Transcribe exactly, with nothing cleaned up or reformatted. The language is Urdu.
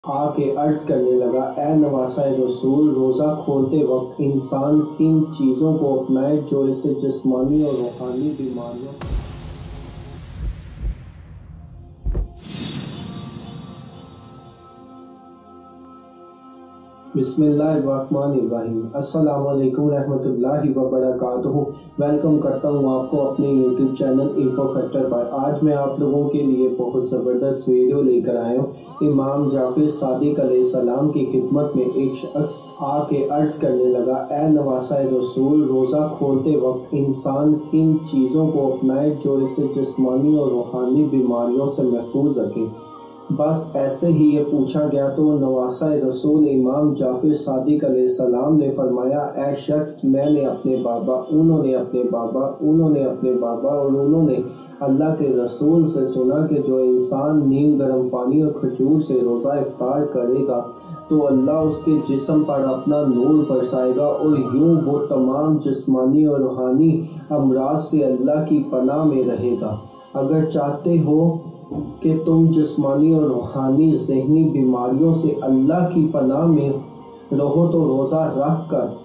آ کے عرض کرنے لگا، اے نواسۂ رسول، روزہ کھولتے وقت انسان کن چیزوں کو اپنائے جو اسے جسمانی اور روحانی بیماریوں سے بسم اللہ الرحمن الرحیم۔ السلام علیکم ورحمۃ اللہ وبرکاتہ۔ ویلکم کرتا ہوں آپ کو اپنے یوٹیوب چینل انفو فیکٹر پر۔ آج میں آپ لوگوں کے لیے بہت زبردست ویڈیو لے کر آیا ہوں۔ امام جعفر صادق علیہ السلام کی خدمت میں ایک شخص آ کے عرض کرنے لگا، اے نواسۂ رسول، روزہ کھولتے وقت انسان کن چیزوں کو اپنائے جو اسے جسمانی اور روحانی بیماریوں سے محفوظ رکھیں۔ بس ایسے ہی یہ پوچھا گیا تو نواسۂ رسول امام جعفر صادق علیہ السلام نے فرمایا، اے شخص، میں نے اپنے بابا، انہوں نے اپنے بابا، انہوں نے اپنے بابا اور انہوں نے اللہ کے رسول سے سنا کہ جو انسان نیم گرم پانی اور کھجور سے روزہ افطار کرے گا تو اللہ اس کے جسم پر اپنا نور برسائے گا اور یوں وہ تمام جسمانی اور روحانی امراض سے اللہ کی پناہ میں رہے گا۔ اگر چاہتے ہو کہ تم جسمانی اور روحانی ذہنی بیماریوں سے اللہ کی پناہ میں رہو تو روزہ رکھ کر